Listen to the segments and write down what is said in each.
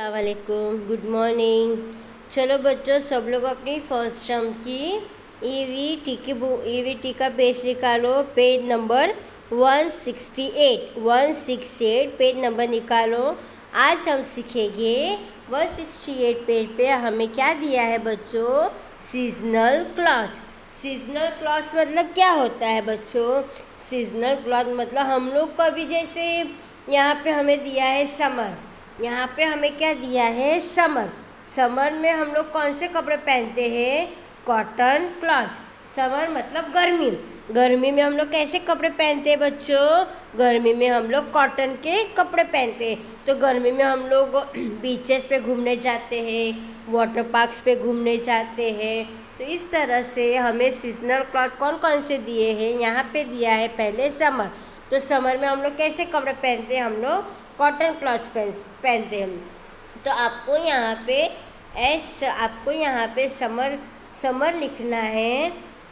अस्सलाम वालेकुम, good morning. चलो बच्चों, सब लोग अपनी फर्स्ट टर्म की ईवीटी का पेज निकालो। पेज नंबर 168 पेज नंबर निकालो। आज हम सीखेंगे 168 पेज पे हमें क्या दिया है बच्चों, सीजनल क्लॉथ। सीजनल क्लॉथ मतलब क्या होता है बच्चों? सीजनल क्लॉथ मतलब हम लोग को अभी जैसे यहाँ पे हमें दिया है समर, यहाँ पे हमें क्या दिया है, समर। समर में हम लोग कौन से कपड़े पहनते हैं? Cotton cloth. समर मतलब गर्मी। गर्मी में हम लोग कैसे कपड़े पहनते हैं बच्चों? गर्मी में हम लोग कॉटन के कपड़े पहनते हैं। तो गर्मी में हम लोग बीचेस पे घूमने जाते हैं, वाटर पार्क्स पे घूमने जाते हैं। तो इस तरह से हमें सीजनल क्लॉथ कौन कौन से दिए हैं, यहाँ पे दिया है पहले समर। तो समर में हम लोग कैसे कपड़े पहनते हैं? हम लोग कॉटन क्लॉथ पहनते हैं। तो आपको यहाँ पे समर लिखना है,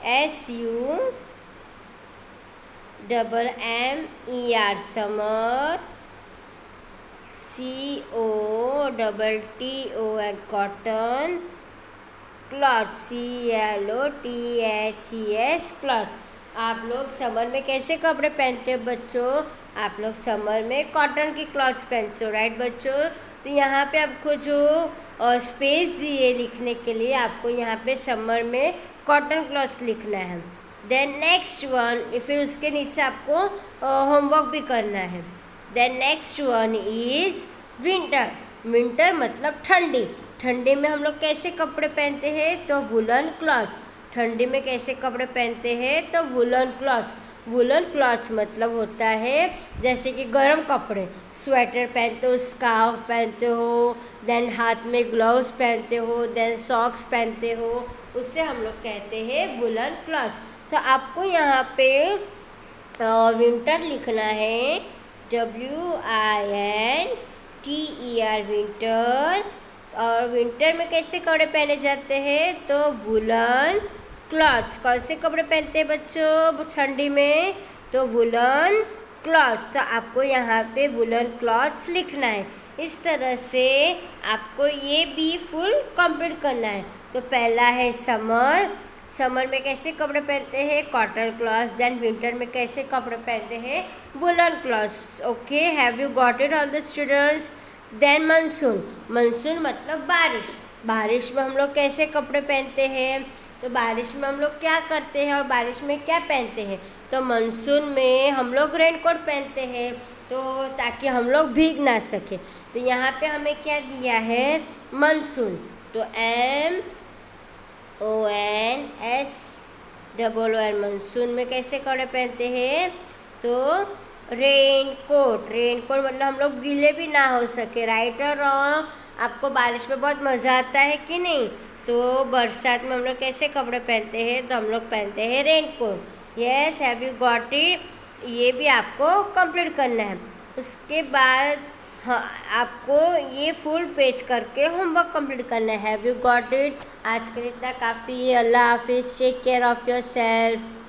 SUMMER summer, COTTON cotton, cloth CLOTHES cloth. आप लोग समर में कैसे कपड़े पहनते हो बच्चों? आप लोग समर में कॉटन की क्लॉथ्स पहनते हो, राइट बच्चों? तो यहाँ पे आपको जो स्पेस दिए लिखने के लिए, आपको यहाँ पे समर में कॉटन क्लॉथ्स लिखना है। देन नेक्स्ट वन, फिर उसके नीचे आपको होमवर्क भी करना है। Then next one is winter. Winter मतलब ठंडी। ठंडी में हम लोग कैसे कपड़े पहनते हैं? तो वुलन क्लॉथ्स। ठंडी में कैसे कपड़े पहनते हैं? तो वुलन क्लॉथ्स। वुलन क्लॉथ्स मतलब होता है जैसे कि गर्म कपड़े, स्वेटर पहनते हो, स्कार्फ पहनते हो, देन हाथ में ग्लव्स पहनते हो, देन सॉक्स पहनते हो, उससे हम लोग कहते हैं वुलन क्लॉथ्स। तो आपको यहाँ पे विंटर लिखना है, WINTER विंटर। और विंटर में कैसे कपड़े पहने जाते हैं? तो वुलन क्लॉथ्स। कौन से कपड़े पहनते हैं बच्चों ठंडी में? तो वुलन क्लॉथ्स। तो आपको यहाँ पे वुलन क्लॉथ्स लिखना है। इस तरह से आपको ये भी फुल कंप्लीट करना है। तो पहला है समर। समर में कैसे कपड़े पहनते हैं? Cotton clothes. देन विंटर में कैसे कपड़े पहनते हैं? Woollen clothes. Okay, have you got it all the students? Then monsoon. Monsoon मतलब बारिश। बारिश में हम लोग कैसे कपड़े पहनते हैं? तो बारिश में हम लोग क्या करते हैं और बारिश में क्या पहनते हैं? तो मानसून में हम लोग रेनकोट पहनते हैं, तो ताकि हम लोग भीग ना सके। तो यहाँ पे हमें क्या दिया है? मानसून। तो MONSOON मानसून में कैसे कपड़े पहनते हैं? तो रेनकोट। रेनकोट मतलब हम लोग गीले भी ना हो सके, राइट और रॉन्ग? आपको बारिश में बहुत मज़ा आता है कि नहीं? तो बरसात में हम लोग कैसे कपड़े पहनते हैं? तो हम लोग पहनते हैं raincoat. Yes, have you got it? ये भी आपको कंप्लीट करना है। उसके बाद हाँ, आपको ये फुल पेज करके होमवर्क कंप्लीट करना है। Have you got it? आज के लिए इतना काफ़ी। अल्लाह हाफिज़, take care of your self.